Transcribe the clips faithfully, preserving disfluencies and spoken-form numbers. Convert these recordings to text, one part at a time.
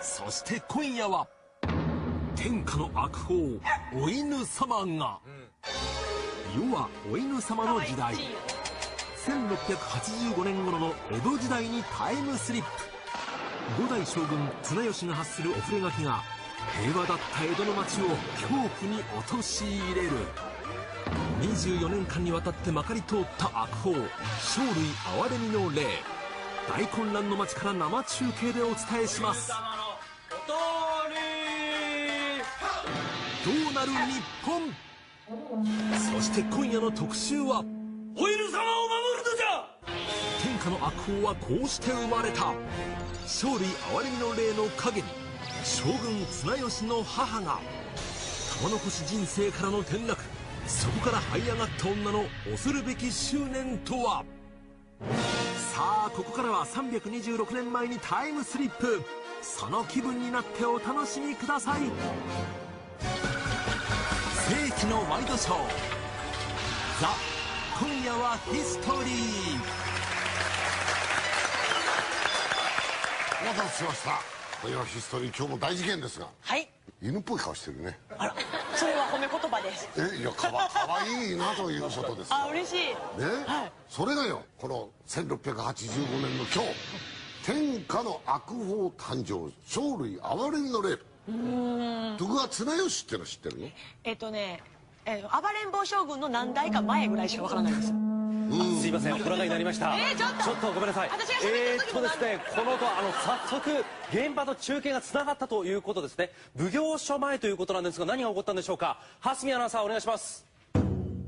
そして今夜は天下の悪法お犬様が、世はお犬様の時代、せんろっぴゃくはちじゅうごねん頃の江戸時代にタイムスリップ。五代将軍綱吉が発するお触れ書きが平和だった江戸の町を恐怖に陥れる。にじゅうよねんかんにわたってまかり通った悪法生類憐れみの令。大混乱の町から生中継でお伝えします。どうなる日本。そして今夜の特集は、 お犬様を守るのじゃ。 天下の悪法はこうして生まれた。生類憐れみの令の陰に将軍綱吉の母が、玉残し人生からの転落、そこから這い上がった女の恐るべき執念とは。さあここからはさんびゃくにじゅうろくねんまえにタイムスリップ。その気分になってお楽しみください。世紀のワイドショー、ザ・今夜はヒストリー。 お待たせしました。今夜はヒストリー。今日も大事件ですが、 はい、 犬っぽい顔してるね。 あら、それは褒め言葉です。 え、いや、かわ、かわいいなということですよ。 あ、嬉しいね、 はい、それがよ、このせんろっぴゃくはちじゅうごねんの今日、天下の悪法誕生、生類憐れみの令。徳川綱吉っての知ってるの？ えっとね、えー、暴れん坊将軍の何代か前ぐらいしかわからないです。 すいません、お伺いになりました。 えー、ちょっとちょっとごめんなさい。 私が喋えーっった時もとですね、この後あの早速現場と中継がつながったということですね。奉行所前ということなんですが、何が起こったんでしょうか。蓮見アナウンサーお願いします。 はい、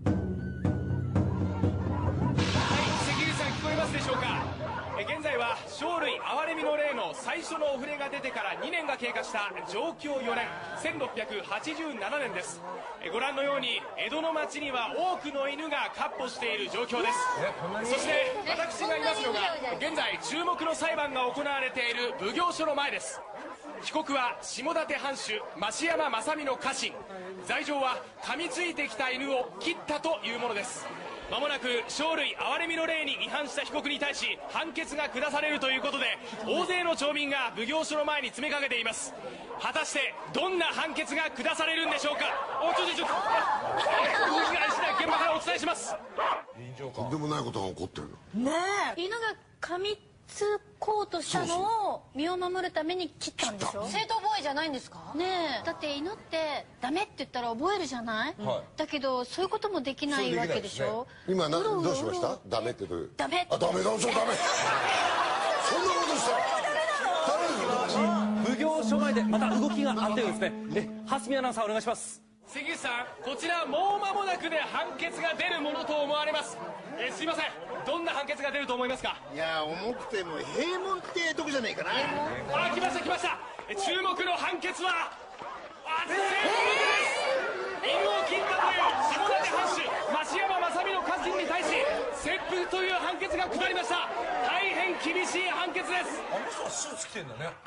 関口さん聞こえますでしょうか。え現在は生類憐れみの令の最初のお触れが出てからにねんが経過した承久よねんせんろっぴゃくはちじゅうななねんです。えご覧のように江戸の町には多くの犬が闊歩している状況です。そして私がいますのが現在注目の裁判が行われている奉行所の前です。被告は下館藩主増山正美の家臣。罪状は噛みついてきた犬を切ったというものです。まもなく生類憐れみの令に違反した被告に対し判決が下されるということで、大勢の町民が奉行所の前に詰めかけています。果たしてどんな判決が下されるんでしょうか。おちょちょちょ動きがあり次第現場からお伝えします。 とんでもないことが起こってるの。 ねえ、犬が噛みつこうとしたのを身を守るために切ったんでしょ。 正当防衛じゃないんですか。 ねえ、だって犬ってダメって言ったら覚えるじゃない、はい、だけどそういうこともできないわけでしょ。 今などうしました。ダメってどういう。 ダメ。 あ、ダメだ、そうダメ。そんなことしたらダメ。 奉行所前でまた動きがあってですね。え、蓮見アナウンサーお願いします。 関口さん、こちらもう間もなくで判決が出るものと思われます。えー、すいません、どんな判決が出ると思いますか。 いや、重くても閉門ってとこじゃねえかな。 あ、来ました来ました。え注目の判決はあ、正解です。犬を切ったという下館藩主増山正美の家臣に対し切腹という判決が下りました。大変厳しい判決です。 あの人はスーツ着てんだね。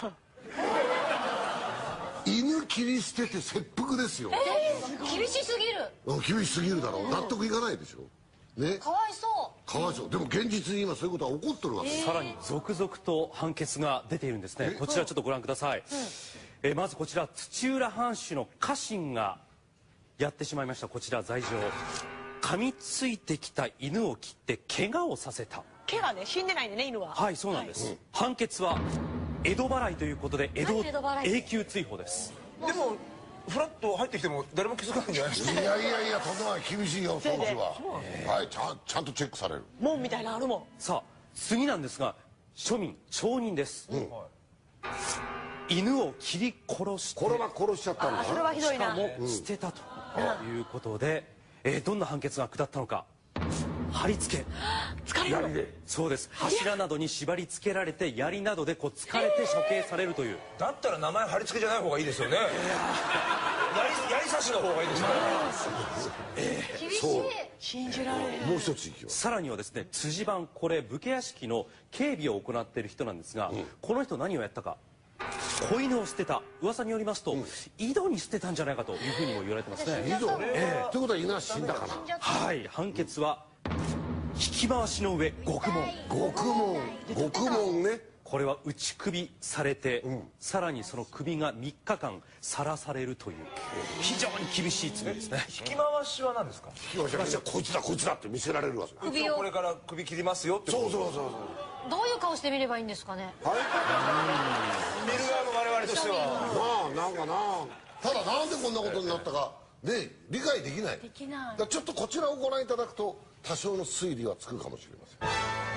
犬切り捨てて切腹ですよ。 えー、厳しすぎる。 厳しすぎるだろう。納得いかないでしょ。ね。 かわいそう。 かわいそう。でも現実に今そういうことは起こってるわけです。 さらに続々と判決が出ているんですね。こちらちょっとご覧ください。うん、えまずこちら土浦藩主の家臣がやってしまいました。こちら罪状。噛みついてきた犬を切って怪我をさせた。 怪我ね、死んでないんでね、犬は。 はい、そうなんです。はい、判決は江戸払いということで江戸永久追放です。 でもフラッと入ってきても誰も気づかないんじゃないですか。 いやいやいや、とんでもない。厳しいよ、当時は。はい、ちゃんちゃんとチェックされる。 門みたいなのあるもん。 さあ次なんですが、庶民町人です。うん、犬を切り殺して、 これは殺しちゃったんだ。 それはひどいな。 しかも捨てたということで、えー、どんな判決が下ったのか。貼り付け、 疲れる。 そうです。柱などに縛り付けられて槍などでこう疲れて処刑されるという。 だったら名前貼り付けじゃない方がいいですよね。槍刺しの方がいいですね。 厳しい。 信じられない。 もう一ついきます。 さらにはですね、辻番、これ武家屋敷の警備を行っている人なんですが、うん、この人何をやったか。子犬を捨てた。噂によりますと、うん、井戸に捨てたんじゃないかというふうにも言われてますね。 井戸、えー、ということは犬は死んだかな。 はい、判決は引き回しの上獄門。 獄門、獄門ね。 これは打ち首されて、うん、さらにその首がみっかかんさらされるという非常に厳しい罪ですね。 引き回しは何ですか？ 引き回しはこいつだこいつだって見せられるわけ。 首をこれから首切りますよってこと。 そうそうそうそう。 どういう顔して見ればいいんですかね。 はい。 見る側の我々としては。 まあなんかな。ただなんでこんなことになったかね理解できない。 できない。 だちょっとこちらをご覧いただくと多少の推理はつくかもしれません。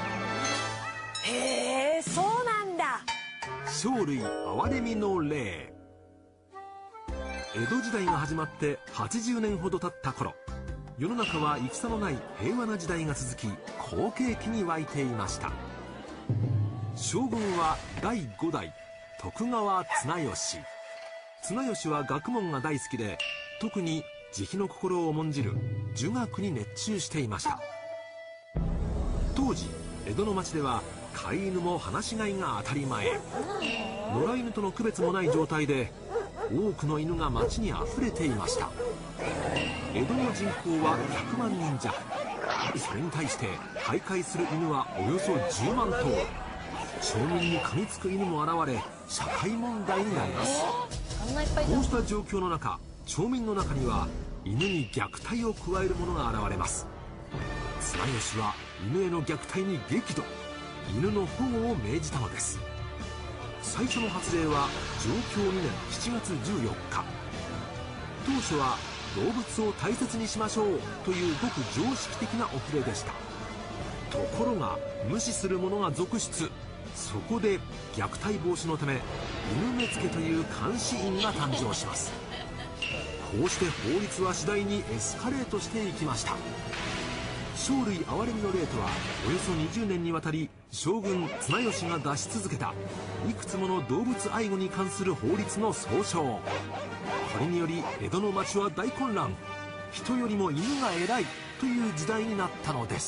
へえ、そうなんだ。 生類憐れみの令。江戸時代が始まってはちじゅうねんほど経った頃、世の中は戦のない平和な時代が続き、好景気に沸いていました。将軍はだいごだい徳川綱吉。綱吉は学問が大好きで、特に慈悲の心を重んじる儒学に熱中していました。当時江戸の町では飼い犬も放し飼いが当たり前。野良犬との区別もない状態で多くの犬が町にあふれていました。江戸の人口はひゃくまんにん弱。それに対して徘徊する犬はおよそじゅうまんとう。町民に噛みつく犬も現れ社会問題になります。こうした状況の中、町民の中には犬に虐待を加える者が現れます。綱吉は犬への虐待に激怒。犬の保護を命じたのです。最初の発令は上京にねんしちがつじゅうよっか。当初は動物を大切にしましょうというごく常識的なお触れでした。ところが無視する者が続出。そこで虐待防止のため犬目付という監視員が誕生します。こうして法律は次第にエスカレートしていきました。生類憐れみの令とはおよそにじゅうねんにわたり将軍綱吉が出し続けたいくつもの動物愛護に関する法律の総称。これにより江戸の町は大混乱。人よりも犬が偉いという時代になったのです。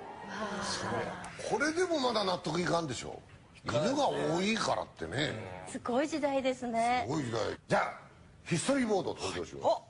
これでもまだ納得いかんでしょ。犬が多いからってね。 すごい時代ですね。 すごい時代。じゃあヒストリーボード登場します。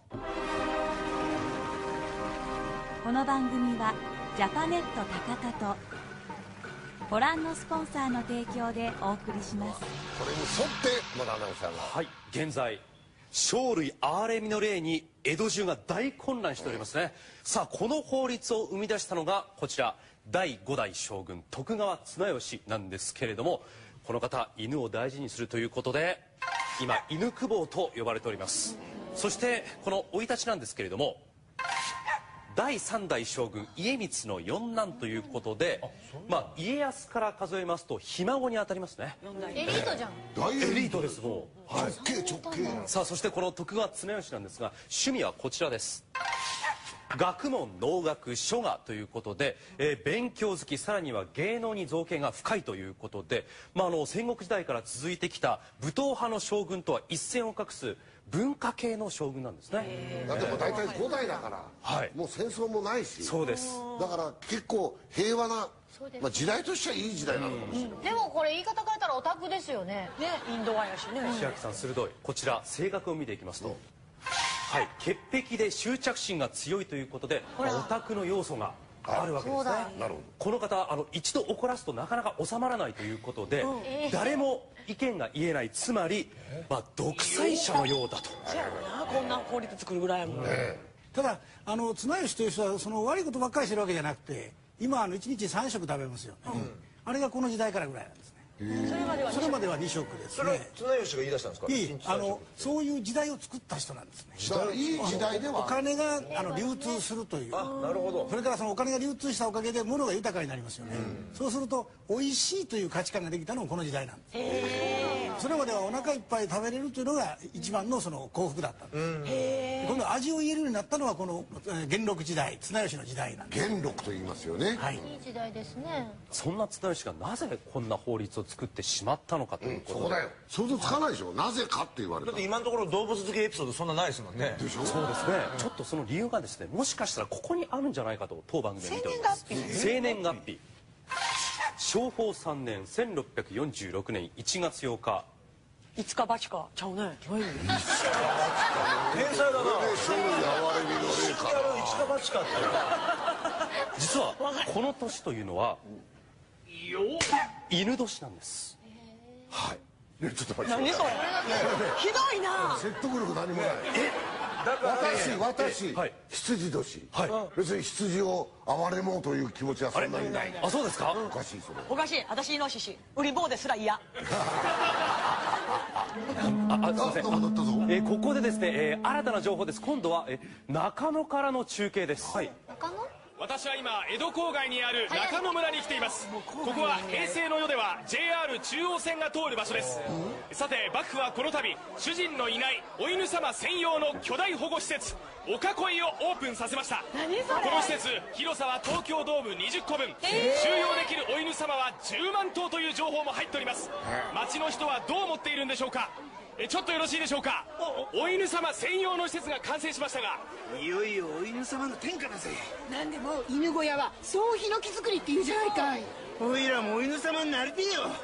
この番組はジャパネット高田とご覧のスポンサーの提供でお送りします。 これに沿って野田アナウンサーが、 はい、現在生類憐れみの令に江戸中が大混乱しておりますね。さあこの法律を生み出したのがこちらだいごだい将軍徳川綱吉なんですけれども、この方犬を大事にするということで今犬公方と呼ばれております。そしてこの生い立ちなんですけれども、だいさんだい将軍家光の四男ということで、まあ家康から数えますとひ孫に当たりますね。 エリートじゃん。 大エリートです。もう、 はい、直系直系。 さあそしてこの徳川綱吉なんですが、趣味はこちらです。学問能楽書画ということで、えー、勉強好き、さらには芸能に造詣が深いということで、まあ、あの戦国時代から続いてきた武闘派の将軍とは一線を画す文化系の将軍なんですね。 だってもう大体ごだいだから、 はい、 もう戦争もないし。 そうです。 だから結構平和な、まあ、時代としてはいい時代なのかもしれない、 うん、でもこれ言い方変えたらオタクですよね。 ね、インドアやしね。 千秋さん鋭い。こちら性格を見ていきますと、うん、はい、潔癖で執着心が強いということでオタクの要素があるわけですね。 なるほど。 この方あの一度怒らすとなかなか収まらないということで、うん、誰も意見が言えない、つまり、まあ、独裁者のようだと。 そうやな、こんな法律作るぐらいやもんね。 ただあの綱吉という人はその悪いことばっかりしてるわけじゃなくて、今あのいちにちさんしょく食べますよね、うん、あれがこの時代からぐらいなんですね。それまではそれまではにしょくですね。 それは綱吉が言い出したんですか？ いい、あのそういう時代を作った人なんですね。 時代、いい時代ではお金があの流通するという。 あ、なるほど。 それからそのお金が流通したおかげで物が豊かになりますよね、うん、そうすると美味しいという価値観ができたのもこの時代なんです。それまではお腹いっぱい食べれるというのが一番のその幸福だったんです。今度味を言えるようになったのはこの元禄時代、綱吉の時代なんです。 元禄と言いますよね。 はい、 いい時代ですね。 そんな綱吉がなぜこんな法律を作ってしまったのかということ、 うん、そこだよ。想像つかないでしょ、なぜかって言われた。 だって今のところ動物好きエピソードそんなないですもんね。 でしょ。 そうですね、ちょっとその理由がですね、もしかしたらここにあるんじゃないかと当番組で見ております。生年月日、正保さんねんせんろっぴゃくよんじゅうろくねんいちがつようか。 いつかばちかちゃうね。 天才だな。 生類憐れみの令か。 一か八かって。 実はこの年というのは犬年なんです。 はいね、ちょっと待って。 何それひどいな。 説得力何もない。え私私、はい、羊年、はい、別に羊を憐れもうという気持ちはそんなにない。 あ、そうですか。 おかしいそれ。 おかしい。私イノシシ売り棒ですら嫌。 あ、あ、すいません。えー、ここでですね、えー、新たな情報です。今度は、えー、中野からの中継です。はい。 中野？ 私は今江戸郊外にある中野村に来ています。ここは平成の世では ジェイアール 中央線が通る場所です。さて幕府はこの度主人のいないお犬様専用の巨大保護施設お囲いをオープンさせました。 何それ。 この施設広さは東京ドームにじゅっこぶん、収容できるお犬様はじゅうまんとうという情報も入っております。町の人はどう思っているんでしょうか。えちょっとよろしいでしょうか。お犬様専用の施設が完成しましたが、 いよいよお犬様の天下だぜ。 なんでも犬小屋は総ヒノキ作りって言うじゃないかい。 おいらもお犬様になりてえよ。 本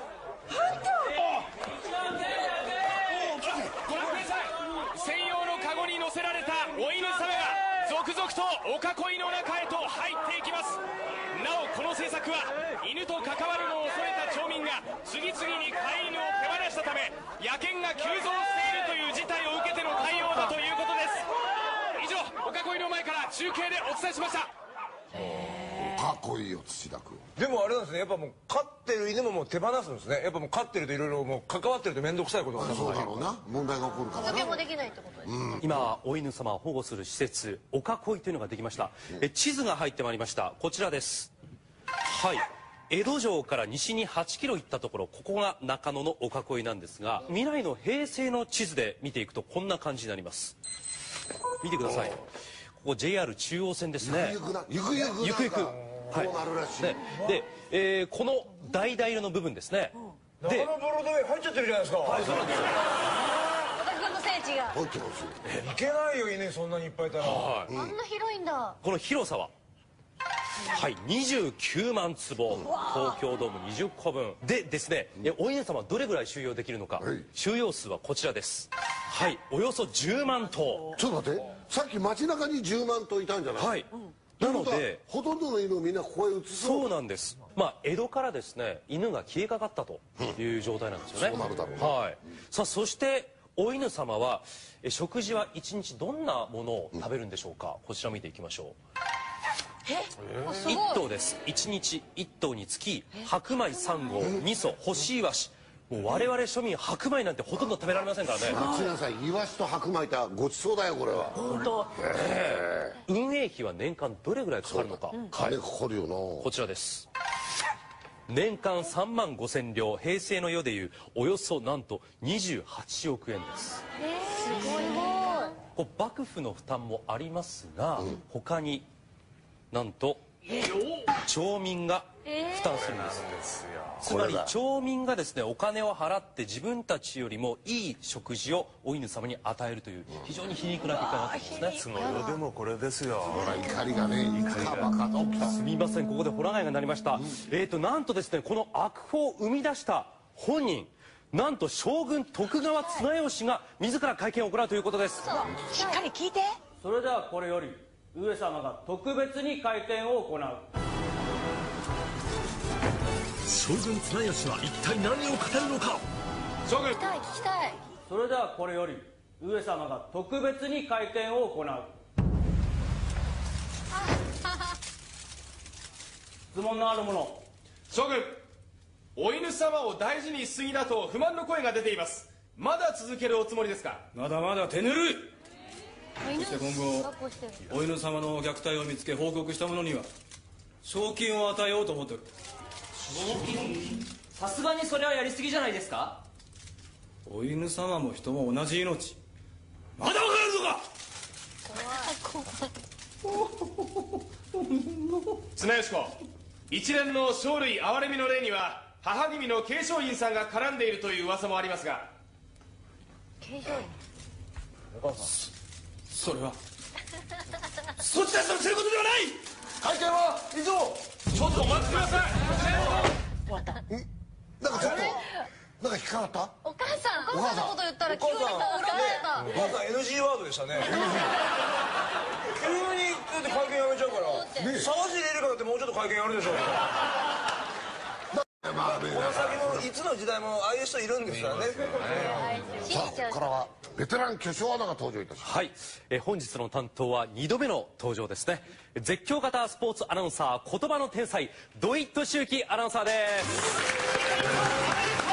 ご覧ください。専用のカゴに乗せられたお犬様が続々とお囲いの中へと入っていきます。なおこの政策は犬と関わるのを恐れた町民が次々に飼い犬を手放したため野犬が急増しているという事態を受けての対応だということです。以上お囲いの前から中継でお伝えしました。 お囲いよ土田君。 でもあれなんですね、やっぱもう飼ってる犬ももう手放すんですね。やっぱもう飼ってるといろいろもう関わってると面倒くさいことがそうだろうな、問題が起こるからな。 続けもできないってことです。 今お犬様を保護する施設お囲いというのができました。え地図が入ってまいりました。こちらです。はい、江戸城から西にはちキロ行ったところ、ここが中野のお囲いなんですが、未来の平成の地図で見ていくとこんな感じになります。見てください。ここ ジェイアール 中央線ですね。 ゆくゆくなゆくゆくゆくゆくこうなるらしい。 で、でえー、この橙色の部分ですね。 中野ブロードウェイ入っちゃってるじゃないですか。はい、そうなんですよ。 お宅の聖地が入ってますよ。 いけないよ犬そんなにいっぱいいたら。 あんな広いんだ。 この広さははいにじゅうきゅうまんつぼ、東京ドームにじゅっこぶんでですね、お犬様どれぐらい収容できるのか、はい、収容数はこちらです。はい、およそじゅうまんとう。 ちょっと待って、さっき街中にじゅうまんとういたんじゃない。 はい、なのでほとんどの犬をみんなここへ移そう。 そうなんです。まあ江戸からですね犬が消えかかったという状態なんですよね。 そうなるだろうね。 はい。さあそしてお犬様はえ食事はいちにちどんなものを食べるんでしょうか。こちら見ていきましょう。いっとうです。いちにちいっとうにつき白米さんごう、味噌、干しイワシ。もう我々庶民白米なんてほとんど食べられませんからね。 待ちなさい、イワシと白米ってごちそうだよこれは。 本当。 運営費は年間どれぐらいかかるのか。 金かかるよな。 こちらです。年間さんまんごせんりょう、平成の世でいうおよそなんとにじゅうはちおくえんです。 えー、すごい。 こう幕府の負担もありますが、うん、他になんと町民が負担するんです。つまり町民がですねお金を払って自分たちよりもいい食事をお犬様に与えるという非常に皮肉な結果になってますね。 その世でもこれですよ。 ほら怒りがね、怒りがバカと起きた。 すみません、ここでホラ貝が鳴りました。うん、えーとなんとですねこの悪法を生み出した本人、なんと将軍徳川綱吉が自ら会見を行うということです。 しっかり聞いて。 それではこれより上様が特別に会見を行う。 将軍綱吉は一体何を語るのか。 将軍、 聞きたい聞きたい。 それではこれより上様が特別に会見を行う。質問のある者。 将軍、お犬様を大事にしすぎだと不満の声が出ています。まだ続けるおつもりですか。 まだまだ手ぬるい。そして今後お犬様の虐待を見つけ報告した者には賞金を与えようと思っておる。 賞金？さすがにそれはやりすぎじゃないですか。 お犬様も人も同じ命。まだ分からんのか。 綱吉公、一連の生類憐れみの例には母君の桂昌院さんが絡んでいるという噂もありますが。 桂昌院？ お母さん、それはそちたちのすることではない。 会見は以上。 ちょっと待ってください。 終わった。なんかちょっとなんか引っかかった。 お母さん、お母さんのこと言ったら急に顔裏返った。 お母さん エヌジー ワードでしたね。急にだって会見やめちゃうから、沢尻エリカだってもうちょっと会見やるでしょう。この先のいつつの時代もああいう人いるんですよね。 さあここからはベテラン巨匠アナが登場いたします。 はい、え本日の担当はにどめの登場ですね。絶叫型スポーツアナウンサー、言葉の天才ドイット周期アナウンサーです。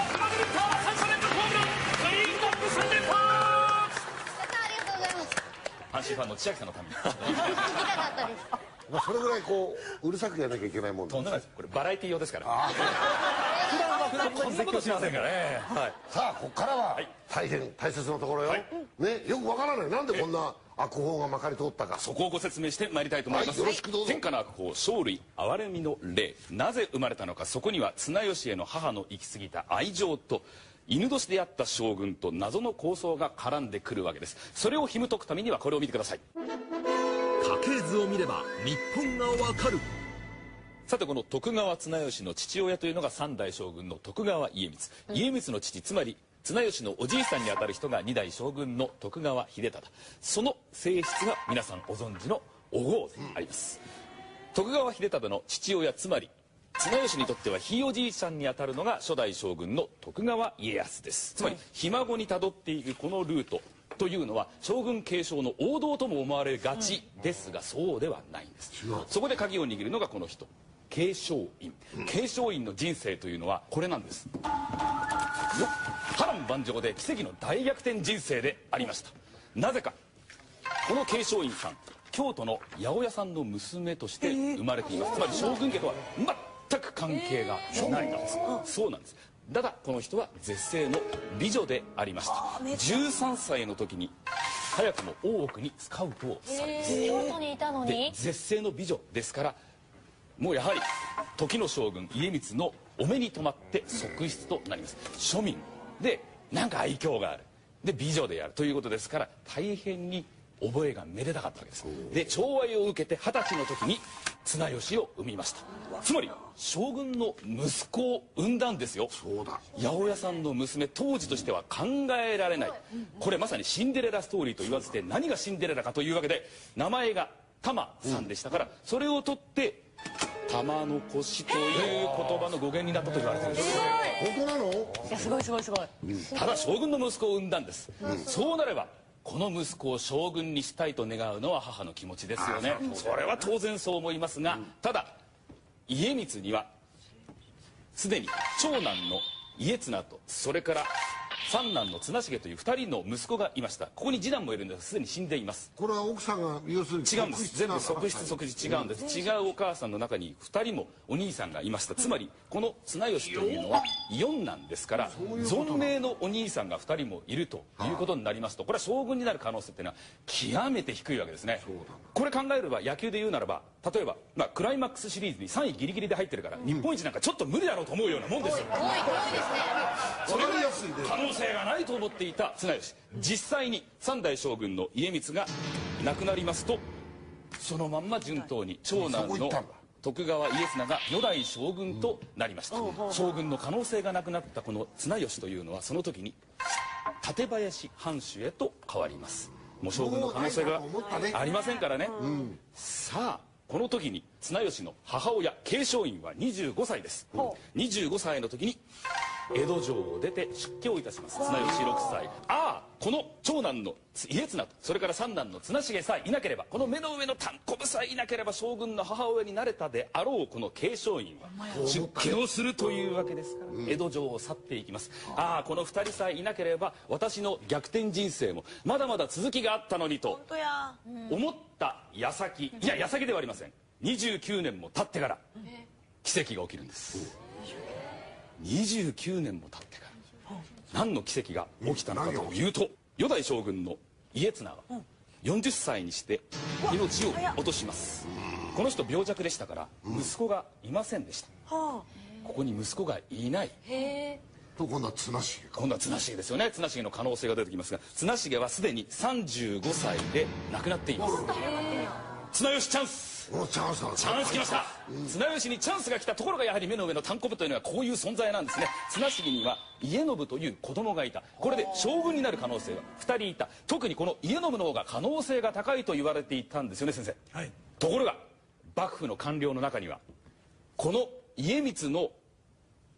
阪神ファンの千秋さんのためにまあそれぐらいこううるさくやらなきゃいけないもんとんでもないです。これバラエティー用ですから。 普段は普段こんなことしませんからね。 さあここからは大変大切なところよ、ね、よくわからない。なんでこんな悪法がまかり通ったか、 そこをご説明してまいりたいと思います。 よろしくどうぞ。 天下の悪法生類憐れみの霊、なぜ生まれたのか。そこには綱吉への母の行き過ぎた愛情と犬年であった将軍と謎の構想が絡んでくるわけです。それを紐解くためにはこれを見てください。 家系図を見れば日本がわかる。 さてこの徳川綱吉の父親というのが三代将軍の徳川家光、家光の父、つまり綱吉のおじいさんにあたる人が二代将軍の徳川秀忠、その性質が皆さんご存知のお号であります、うん、徳川秀忠の父親、つまり綱吉にとってはひいおじいさんにあたるのが初代将軍の徳川家康です。つまりひ孫にたどっていくこのルートというのは将軍継承の王道とも思われがちですが、そうではないんです。そこで鍵を握るのがこの人、継承院。継承院の人生というのはこれなんです。波乱万丈で奇跡の大逆転人生でありました。なぜかこの継承院さん、京都の八百屋さんの娘として生まれています。つまり将軍家とは全く関係がないんです。そうなんです。ただこの人は絶世の美女でありました。じゅうさんさいの時に早くも大奥にスカウトをされます。 京都にいたのに。 で絶世の美女ですから、もうやはり時の将軍家光のお目に留まって側室となります。庶民でなんか愛嬌がある、で美女であるということですから、大変に覚えがめでたかったわけです。で寵愛を受けて二十歳の時に綱吉を産みました。つまり将軍の息子を産んだんですよ。 そうだ。 八百屋さんの娘、当時としては考えられない。これまさにシンデレラストーリーと言わずて、何がシンデレラかというわけで、名前が玉さんでしたから、それを取って玉の腰という言葉の語源になったと言われてるんです。 本当なの？ いやすごいすごいすごい。 ただ将軍の息子を産んだんです、うん、そうなればこの息子を将軍にしたいと願うのは母の気持ちですよね。それは当然そう思いますが、ただ家光にはすでに長男の家綱と、それから三男の綱重という二人の息子がいました。ここに次男もいるんですが、すでに死んでいます。 これは奥さんが要するに違うんです。全部側室側室違うんです。違うお母さんの中に二人もお兄さんがいました。つまりこの綱吉というのは四男ですから、存命のお兄さんが二人もいるということになりますと、これは将軍になる可能性っていうのは極めて低いわけですね。これ考えれば野球で言うならば、例えば、まあ、クライマックスシリーズにさんいギリギリで入ってるから、日本一なんかちょっと無理だろうと思うようなもんですよ。それぐらい可能性がないと思っていた綱吉、実際に三代将軍の家光が亡くなりますと、そのまんま順当に長男の徳川家綱が四代将軍となりました。将軍の可能性がなくなったこの綱吉というのは、その時に館林藩主へと変わります。もう将軍の可能性がありませんからね、うん、さあこの時に綱吉の母親継承院はにじゅうごさいです、うん、にじゅうごさいの時に江戸城を出て出家をいたします。綱吉ろくさい。ああこの長男の家綱と、それから三男の綱重さえいなければ、この目の上の単こぶさえいなければ将軍の母親になれたであろうこの継承院は出家をするというわけですから、江戸城を去っていきます。ああこの二人さえいなければ私の逆転人生もまだまだ続きがあったのにと思った矢先、いや矢先ではありません。にじゅうきゅうねんも経ってから奇跡が起きるんです。にじゅうきゅうねんも経ってから何の奇跡が起きたのかというと、四代将軍の家綱はよんじゅっさいにして命を落とします。この人病弱でしたから息子がいませんでした。ここに息子がいないと、今度は綱重今度は綱重ですよね。綱重の可能性が出てきますが、綱重はすでにさんじゅうごさいで亡くなっています。綱吉チャンス、チャンスチャンス来ました、うん、綱吉にチャンスが来たところが、やはり目の上の単行部というのはこういう存在なんですね。綱重には家信という子供がいた。これで将軍になる可能性がふたりいた。特にこの家信の方が可能性が高いと言われていたんですよね、先生、はい、ところが幕府の官僚の中にはこの家光の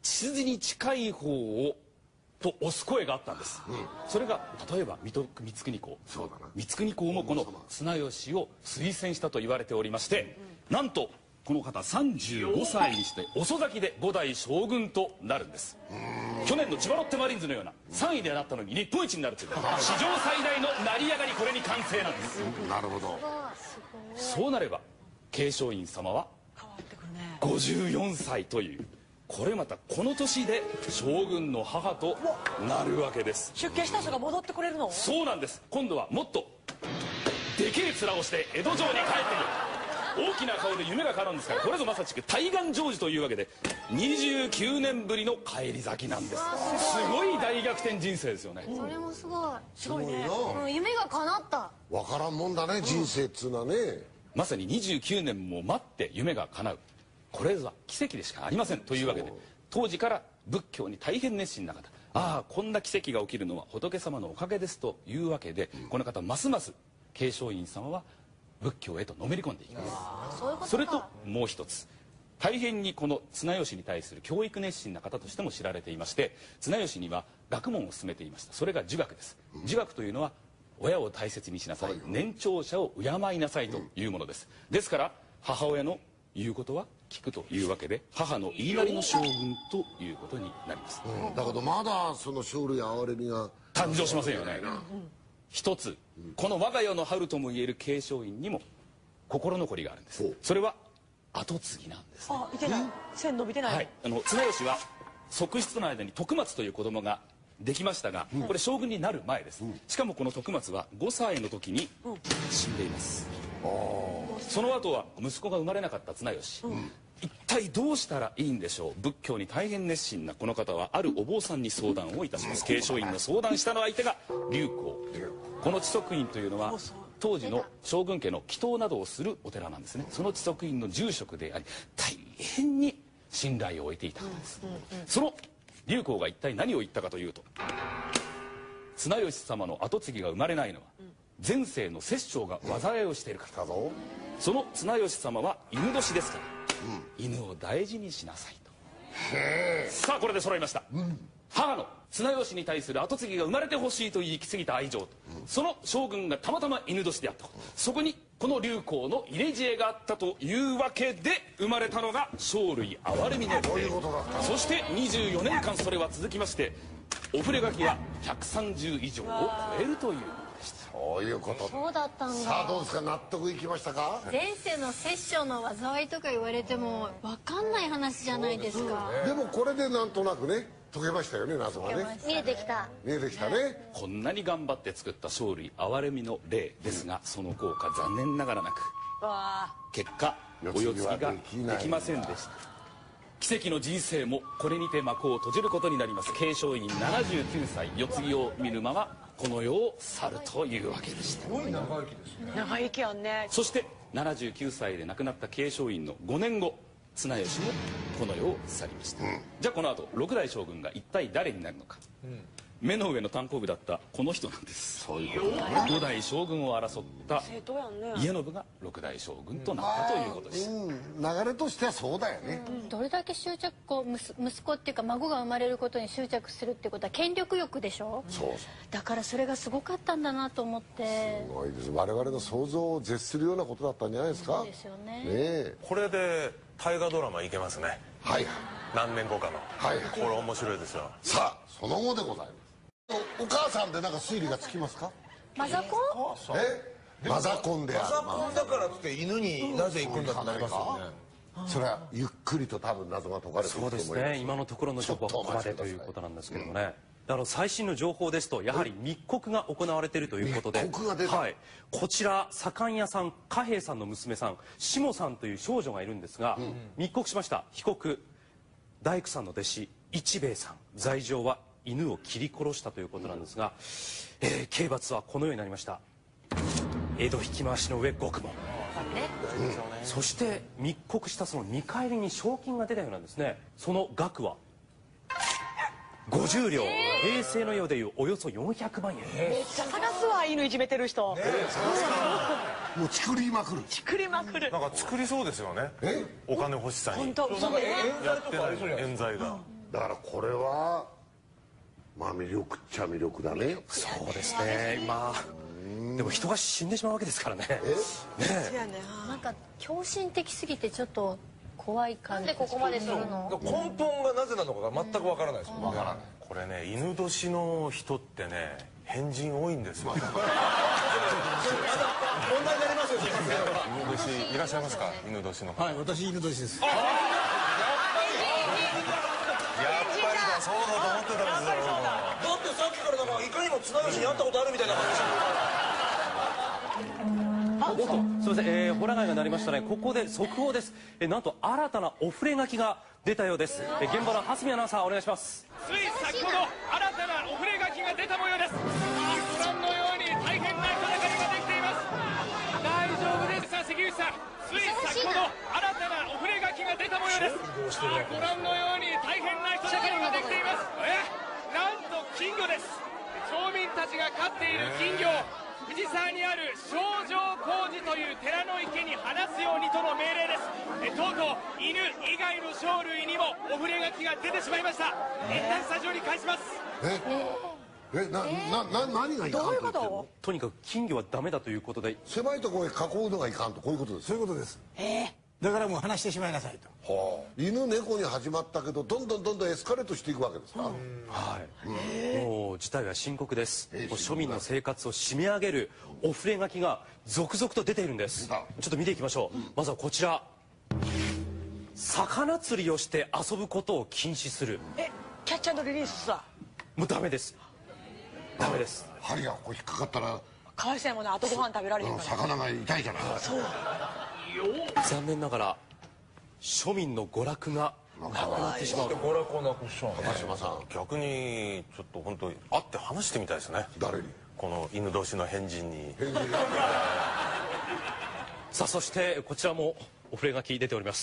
血筋に近い方をと押す声があったんです、うん、それが例えば水戸光圀公光圀公もこの綱吉を推薦したと言われておりまして、うん、なんとこの方さんじゅうごさいにして遅咲きでご代将軍となるんです。去年の千葉ロッテマリーンズのようなさんいでなったのに日本一になるという史上最大の成り上がり、これに完成なんです。 なるほど。 そうなれば慶松院様はごじゅうよんさいという、これまたこの年で将軍の母となるわけです。 出家した人が戻ってこれるの？ そうなんです。今度はもっとでけえ面をして江戸城に帰ってくる。大きな顔で夢が叶うんですから、これぞまさしく大願成就というわけでにじゅうきゅうねんぶりの返り咲きなんです。すごい大逆転人生ですよね。 それもすごい。 すごいね。 うん、夢が叶った。 わからんもんだね、人生っつうのはね。 まさににじゅうきゅうねんも待って夢が叶う、これは奇跡でしかありませんというわけで、当時から仏教に大変熱心な方、ああこんな奇跡が起きるのは仏様のおかげですというわけで、この方ますます慶松院様は仏教へとのめり込んでいきます。 そ, それともう一つ、大変にこの綱吉に対する教育熱心な方としても知られていまして、綱吉には学問を進めていました。それが儒学です。儒学というのは親を大切にしなさい、年長者を敬いなさいというものです。ですから母親の言うことは聞くというわけで、母の言いなりの将軍ということになります、 うん、だけどまだその生類憐れみが誕生しませんよね。一つ、この我が世の春ともいえる慶松院にも心残りがあるんです。それは跡継ぎなんですね。 あ、いてない、線伸びてない、はい、 あの綱吉は側室の間に徳松という子供ができましたが、これ将軍になる前です。しかもこの徳松はごさいの時に死んでいます。その後は息子が生まれなかった綱吉、うん、一体どうしたらいいんでしょう。仏教に大変熱心なこの方はあるお坊さんに相談をいたします。慶松院の相談したの相手が龍光。この智則院というのは当時の将軍家の祈祷などをするお寺なんですね。その智則院の住職であり、大変に信頼を置いていた方です。その龍光が一体何を言ったかというと、綱吉様の跡継ぎが生まれないのは前世の摂政が災いをしているからだ。その綱吉様は犬年ですから、うん、犬を大事にしなさいと。さあこれで揃いました、うん、母の綱吉に対する跡継ぎが生まれてほしいと言いき過ぎた愛情と、うん、その将軍がたまたま犬年であったこと、うん、そこにこの龍光の入れ知恵があったというわけで生まれたのが生類憐れみの礼。そしてにじゅうよねんかんそれは続きまして、お触れ書きはひゃくさんじゅういじょうを超えるという。 そういうこと。 そうだったんだ。 さあどうですか、納得いきましたか。 前世の摂政の災いとか言われても分かんない話じゃないですか。 でもこれでなんとなくね解けましたよね、謎がね。 見えてきた見えてきたね。 こんなに頑張って作った生類憐れみの礼ですが、その効果残念ながらなく、結果お世継ぎができませんでした。奇跡の人生もこれにて幕を閉じることになります。慶松院ななじゅうきゅうさい、世継ぎを見ぬままこの世を去るというわけでした。 すごい長生きですね。 長生きあんね。 そしてななじゅうきゅうさいで亡くなった慶松院のごねんご、綱吉もこの世を去りました、うん、じゃあこの後ろくだい将軍が一体誰になるのか、うん、目の上の担当部だったこの人なんです。そういうことね。ごだい将軍を争った家信がろくだい将軍となったということです、うんうん、流れとしてはそうだよね、 うん、どれだけ執着、こう息子っていうか孫が生まれることに執着するってことは権力欲でしょ。 そうそう、 だからそれがすごかったんだなと思って。 すごいです。我々の想像を絶するようなことだったんじゃないですか。 そうですよね。ねえ、これで大河ドラマいけますね。 はい、 何年後かの。はい、これ面白いですよ。 さあその後でございます。お母さんでなんか推理がつきますか。 マザコン。 え、マザコンである。 マザコンだからって犬になぜ行くんだってなりますよね。 それはゆっくりと多分謎が解かれていくと思います。 そうですね、今のところの情報はここまでということなんですけどもね、あの最新の情報ですとやはり密告が行われているということで、はい、こちら左官屋さん貨幣さんの娘さん下さんという少女がいるんですが、うん、密告しました。被告大工さんの弟子一兵衛さん、罪状は犬を切り殺したということなんですが、うん、えー、刑罰はこのようになりました。江戸引き回しの上獄門、うん、そして密告したその見返りに賞金が出たようなんですね。その額はごじゅうりょう、えー、平成の世でいうおよそよんひゃくまんえん。 めっちゃ探すわ、犬いじめてる人、ね、 もう作りまくる作りまくる。 なんか作りそうですよね。 え、 お金欲しさに。 本当、 なんか冤罪とかありそうじゃないですか。冤罪がだからこれはまあ魅力っちゃ魅力だね。 そうですね。まあでも人が死んでしまうわけですからね。ねえ。なんか狂信的すぎてちょっと怖い感じ。 なんでここまでするの？ 根本がなぜなのかが全くわからないですもんね。わからない。 これね、犬年の人ってね、変人多いんですよ。 問題になりますよ。 犬年いらっしゃいますか？犬年の方。 はい、私犬年です。 やっぱりだ、そうだと思ってたんですよ。 だってさっきからなんかいかにも綱吉に会ったことあるみたいな感じでしたおっと、すみません、えー、ホラ貝が鳴りましたね。ここで速報です。えー、なんと新たなお触れ書きが出たようです。えー、現場の蓮見アナウンサーお願いします。 つい先ほど新たなお触れ書きが出た模様です。ご覧のように大変な人だかりができています。大丈夫です。さあ関口さん、つい先ほど新たなお触れ書きが出た模様です。ご覧のように大変な人だかりができています。えなんと金魚です。町民たちが飼っている金魚を藤沢にある正常工事という寺の池に放すようにとの命令です。えとうとう犬以外の鳥類にもお触れ書きが出てしまいました。一旦スタジオに返します。 ええななな何がいかんと言ってんの？ とにかく金魚はダメだということで、 狭いところへ囲うのがいかんと、こういうことです。 そういうことです。だからもう話してしまいなさいと。 はあ、犬猫に始まったけどどんどんどんどんエスカレートしていくわけですか？はい、 もう事態は深刻です。もう庶民の生活を締め上げるお触れ書きが続々と出ているんです。ちょっと見ていきましょう。まずはこちら、魚釣りをして遊ぶことを禁止する。 えキャッチャーリリースさもうダメです。ダメです。 針がここ引っかかったらかわいそうやもんね。あとご飯食べられへんから。 魚が痛いじゃない。そう。 残念ながら庶民の娯楽がなくなってしまう。 娯楽をなくしちゃう。 高島さん、逆にちょっと本当に会って話してみたいですね。 誰に？ この犬年の変人に。 さあ、そしてこちらもお触れ書き出ております。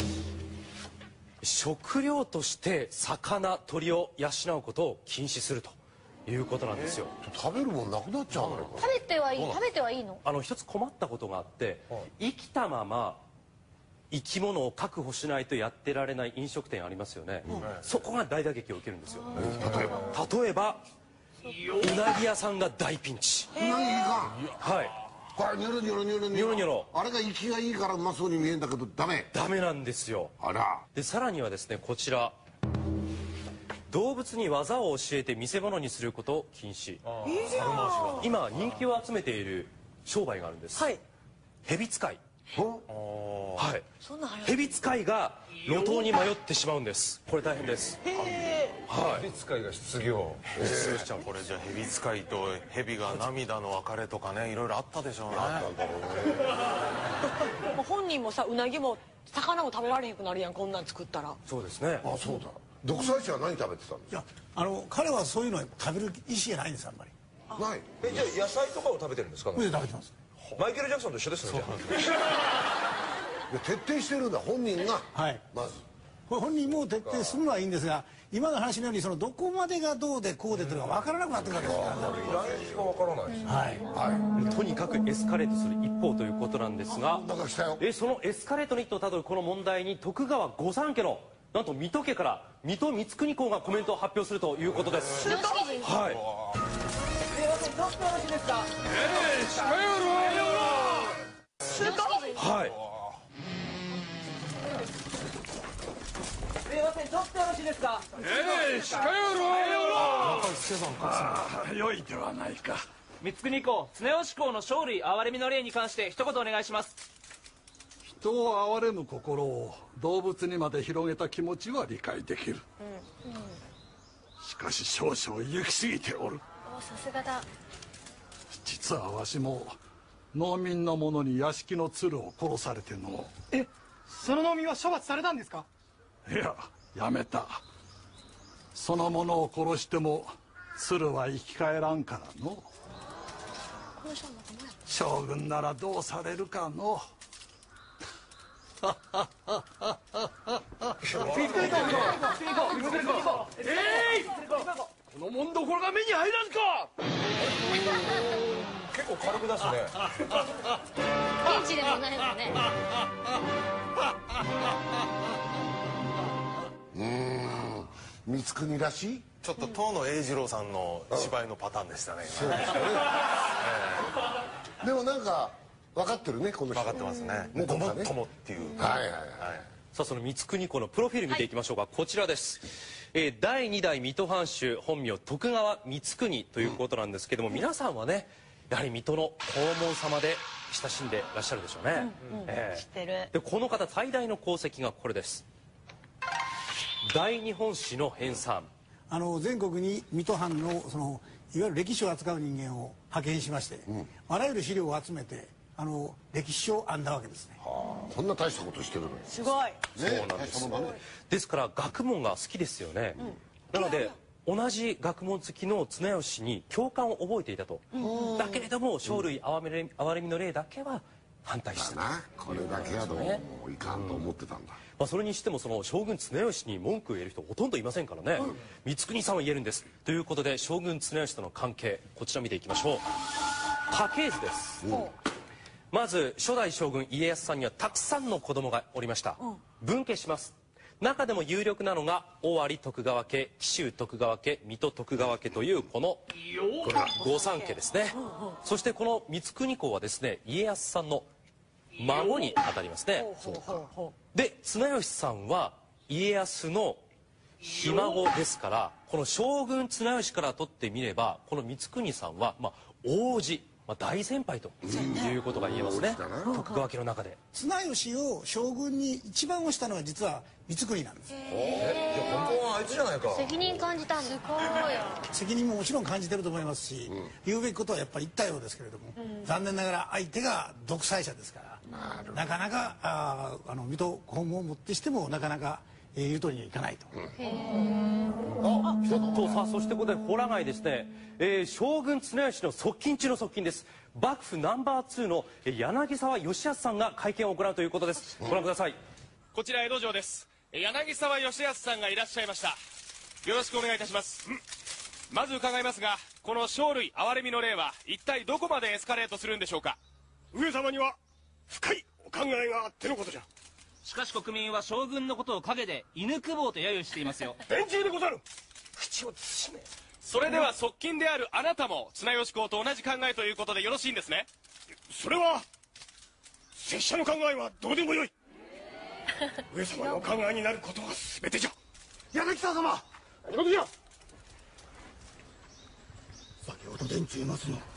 食料として魚鳥を養うことを禁止するということなんですよ。 食べるもんなくなっちゃうの？ 食べてはいい食べてはいいの？ あの一つ困ったことがあって、生きたまま生き物を確保しないとやってられない飲食店ありますよね。そこが大打撃を受けるんですよ。例えば例えばうなぎ屋さんが大ピンチ。 うなぎがはいこれニョロニョロニョロニョロニョロ、 あれが生きがいいからうまそうに見えるんだけどダメダメなんですよ。 あら。 でさらにはですね、こちら動物に技を教えて見せ物にすることを禁止。今人気を集めている商売があるんです。はい、蛇使い。はい、蛇使いが路頭に迷ってしまうんです。これ大変です。 はい、蛇使いが失業。 失業しちゃう。 これじゃあ蛇使いと蛇が涙の別れとかね、いろいろあったでしょうね。 本人もさ、うなぎも魚も食べられへんくなるやん、こんなん作ったら。 そうですね。 あ、そうだ。独裁者は何食べてたんですか？ いや、あの彼はそういうの食べる意思がないんです、あんまり。 ない。 え、じゃあ野菜とかを食べてるんですか？ 食べてます。 マイケル・ジャクソンと一緒ですね。 徹底してるんだ、本人が。 はい、 まず本人も徹底するのはいいんですが、今の話のようにそのどこまでがどうでこうでというのが分からなくなってくるわけですから。 ラインが分からないです。 はいはい、とにかくエスカレートする一方ということなんですが、えそのエスカレートにとたどるこの問題に徳川御三家のなんと水戸家から水戸光圀公がコメントを発表するということです。はい。 すいません、ちょっとよろしいですか？ ええ、近寄るわよ。 はい。 すいません、ちょっとよろしいですか？ ええ、近寄るわよ。 ああ、良いではないか。 光圀公、綱吉公の生類憐れみの例に関して一言お願いします。 人を憐れむ心を動物にまで広げた気持ちは理解できる、うんうん、しかし少々行き過ぎておる。 お、さすがだ。 実はわしも農民の者に屋敷の鶴を殺されての。 え、その農民は処罰されたんですか？ いや、やめた。その者を殺しても鶴は生き返らんからの。将軍ならどうされるかの。このもんどころが目に入らんか。 結構軽く出すね。 ピンチでもないもんね。 うーん、 光圀らしいちょっと遠野栄次郎さんの芝居のパターンでしたね。 そうですね、でもなんか分かってるね、この人。 分かってますね。 もごもっともっていう。 はいはいはい。 さあその光圀公のプロフィール見ていきましょうか。こちらです。えー、だいに代水戸藩主、本名徳川光圀ということなんですけども、皆さんはねやはり水戸の黄門様で親しんでらっしゃるでしょうね。 知ってる。 でこの方最大の功績がこれです。大日本史の編纂。 あの全国に水戸藩のそのいわゆる歴史を扱う人間を派遣しまして、うん、あらゆる資料を集めてあの歴史書を編んだわけですね。 はあ、こんな大したことしてるの。 すごい。 そうなんです。ですから学問が好きですよね。うん、なので同じ学問好きの綱吉に共感を覚えていたと。うん、だけれども生類憐れみの例だけは反対した。 なこれだけはどうもいかんと思ってたんだ。 まあそれにしてもその将軍綱吉に文句を言える人ほとんどいませんからね。うん、光圀さんは言えるんです。ということで将軍綱吉との関係こちら見ていきましょう。家系図です。うん、まず初代将軍家康さんにはたくさんの子供がおりました。うん、分家します。中でも有力なのが尾張徳川家、紀州徳川家、水戸徳川家というこの御三家ですね。そしてこの光圀公はですね家康さんの孫にあたりますね。で綱吉さんは家康のひ孫ですから、この将軍綱吉からとってみればこの光圀さんはまあ王子、まあ、大先輩ということが言えますね。徳川家の中で綱吉を将軍に一番推したのは実は光圀なんです。 えいや本当はあいつじゃないか。 責任感じたんです。 責任ももちろん感じてると思いますし、うん、言うべきことはやっぱり言ったようですけれども、うん、残念ながら相手が独裁者ですから、なかなかああの水戸黄門をもってしてもなかなか、えー、言う通りにはいかないと。 あ、ちょっとさあそしてここでホラ貝ですね、えー、将軍綱吉の側近中の側近です。幕府ナンバーツーの柳沢義康さんが会見を行うということです。ご覧ください。 こちら江戸城です。柳沢義康さんがいらっしゃいました。よろしくお願いいたします。まず伺いますが、この生類憐れみの例は一体どこまでエスカレートするんでしょうか。 上様には深いお考えがあってのことじゃ。 しかし国民は将軍のことを陰で犬久保と揶揄していますよ。 伝中でござる。口を慎め。 それでは側近であるあなたも綱吉公と同じ考えということでよろしいんですね。 それは拙者の考えはどうでもよい。上様のお考えになることが全てじゃ。 柳沢様、 何事じゃ。先ほど伝中いますの。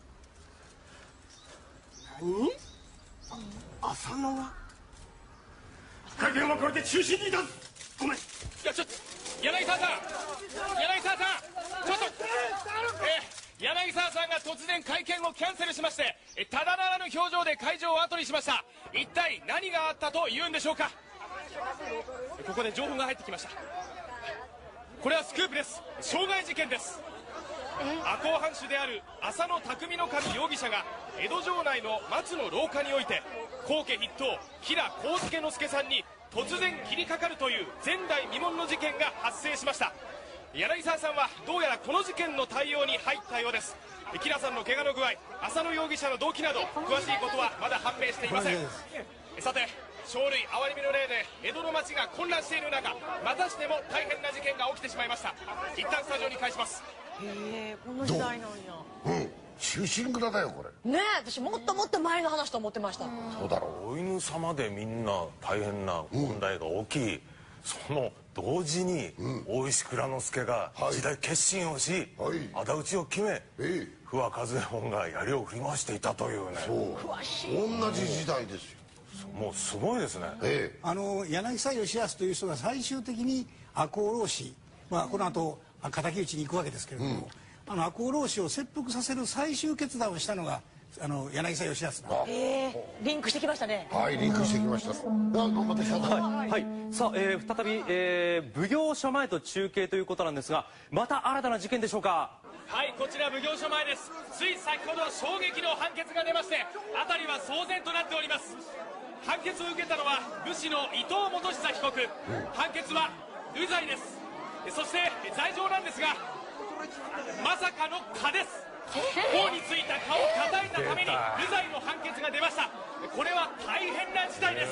何？浅野が会見はこれで中止にいたす。ごめん。いやちょっと柳沢さん柳沢さんちょっとえ柳沢さんが突然会見をキャンセルしまして、えただならぬ表情で会場を後にしました。一体何があったというんでしょうか。ここで情報が入ってきました。これはスクープです。傷害事件です。赤穂藩主である浅野匠の神容疑者が江戸城内の松の廊下において高家筆頭吉良上野之助さんに突然切りかかるという前代未聞の事件が発生しました。柳沢さんはどうやらこの事件の対応に入ったようです。吉良さんの怪我の具合、浅野容疑者の動機など詳しいことはまだ判明していません。さて生類憐れみの例で江戸の町が混乱している中、またしても大変な事件が起きてしまいました。一旦スタジオに返します。 へえ、この時代なんや。 うん、忠臣蔵だよこれ。 ねえ、私もっともっと前の話と思ってました。 そうだろう。お犬様でみんな大変な問題が起き、うん、その同時に大石内蔵助が時代決心をし、はい、仇討ちを決め、はい、不破和右衛門が槍を振り回していたというね。 そう詳しい。同じ時代ですよ。 もうすごいですね。 ええ、あの柳沢義康という人が最終的に赤穂浪士、まあ、この後敵討ちに行くわけですけれども、うん、あの赤穂浪士を切腹させる最終決断をしたのがあの柳沢義康なんで。 ええ、リンクしてきましたね。 はい、リンクしてきました。頑張ってください。 はい、はい、さあ、えー、再び、えー、奉行所前と中継ということなんですが、また新たな事件でしょうか。 はい、こちら奉行所前です。つい先ほど衝撃の判決が出まして、辺りは騒然となっております。判決を受けたのは武士の伊藤元久被告。判決は無罪です。そして罪状なんですが、まさかの蚊です。頬についた蚊を叩いたために無罪の判決が出ました。これは大変な事態です。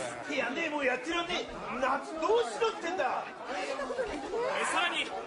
やんねえ、もうやってらんねえ。夏どうしろってんだ。 さらに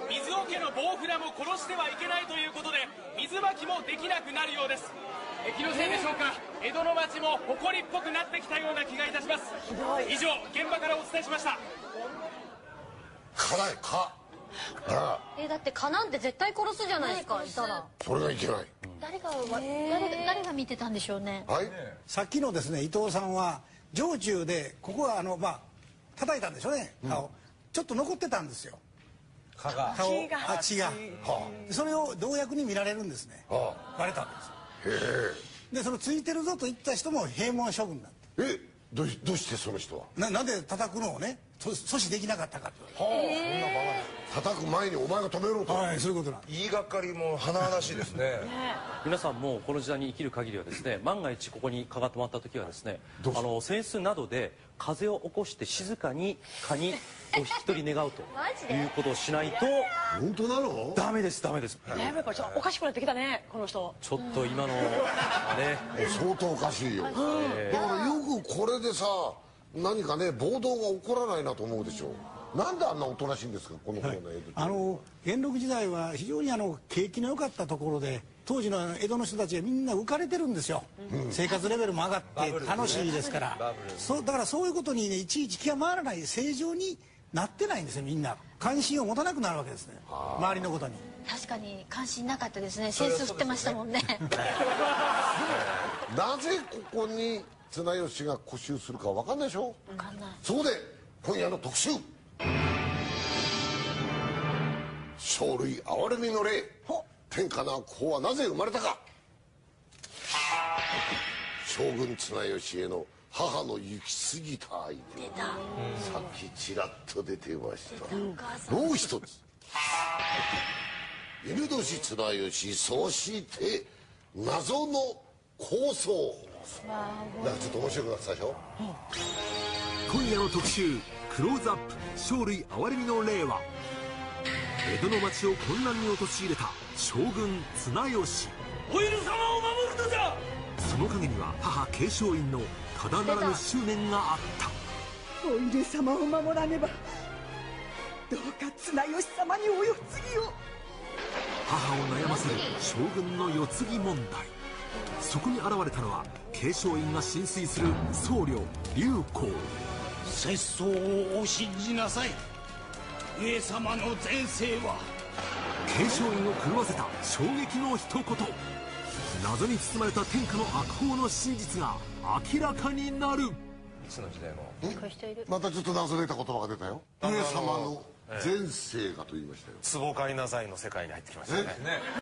フラも殺してはいけないということで水まきもできなくなるようです。え気のせいでしょうか、江戸の町も埃っぽくなってきたような気がいたします。以上現場からお伝えしました。 蚊だよ蚊。 えだって蚊なんて絶対殺すじゃないですか、いたら。 それがいけない。 誰が誰誰が見てたんでしょうね。 はい。 さっきのですね伊藤さんは城中でここはあのまあ叩いたんでしょうね蚊を、ちょっと残ってたんですよ。 蚊が蚊をあ血が、それを同役に見られるんですね。バレたんです。でそのついてるぞと言った人も閉門処分だった。 えどうどうしてその人はななんで叩くのをね阻止できなかったかと。 はあ、そんなバカ叩く前にお前が止めろと。 はい、そういうことなん。 言いがかりも甚だしいですね。 皆さんもこの時代に生きる限りはですね、万が一ここに蚊が止まった時はですね、あの扇子などで風を起こして静かに蚊にお引き取り願うということをしないと。 本当なの？ ダメですダメです。 やっぱりちょっとおかしくなってきたねこの人。 ちょっと今のね相当おかしいよ。だからよくこれでさ何かね暴動が起こらないなと思うでしょ。なんであんなおとなしいんですかこの頃の江戸、はい、 あの元禄時代は非常にあの景気の良かったところで当時の江戸の人たちがみんな浮かれてるんですよ、うん、生活レベルも上がって楽しいですからそうだからそういうことに、ね、いちいち気が回らない正常になってないんですよ。みんな関心を持たなくなるわけですね周りのことに。 確かに関心なかったですね。扇子振ってましたもんね。 なぜここに綱吉が固執するか分かんないでしょ。 分かんない。 そこで今夜の特集生類憐れみの令天下の悪法はなぜ生まれたか。将軍綱吉への母の行き過ぎた愛でさっきちらっと出てました。もう一つ犬年綱吉そして謎の構想。なんかちょっと面白くなってたでしょ。 今夜の特集クローズアップ生類憐れみの令は江戸の町を混乱に陥れた将軍綱吉。 お犬様を守るのじゃ。 その陰には母慶松院のただならぬ執念があった。 お犬様を守らねばどうか綱吉様にお世継ぎを。 母を悩ませる将軍の世継ぎ問題。そこに現れたのは慶松院が浸水する僧侶龍光。 節操をお信じなさい。上様の前世は。 慶松院を狂わせた衝撃の一言。謎に包まれた天下の悪法の真実が明らかになる。いつの時代もまたちょっと謎めいた言葉が出たよ。上様の前世がと言いましたよ。 壺買いなさいの世界に入ってきましたね。